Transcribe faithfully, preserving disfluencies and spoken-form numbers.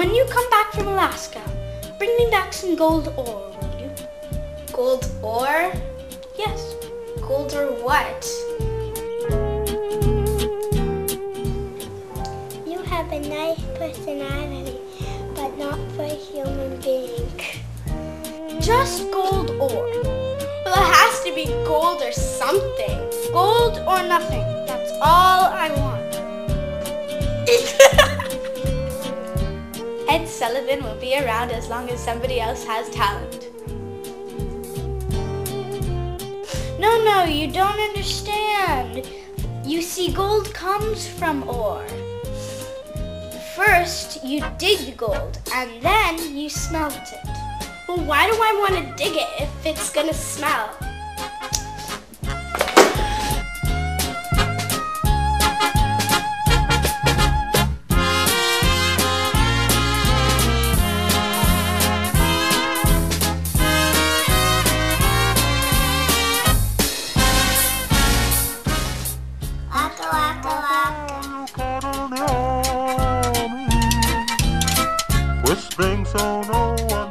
when you come back from Alaska, bring me back some gold ore, will you? Gold ore? Yes. Gold or what? You have a nice personality, but not for a human being. Just gold ore. Well, it has to be gold or something. Gold or nothing. That's all I want. Ed Sullivan will be around as long as somebody else has talent. No, no, you don't understand. You see, gold comes from ore. First, you dig gold, and then you smelt it. Well, why do I want to dig it if it's gonna smell? Whispering so no one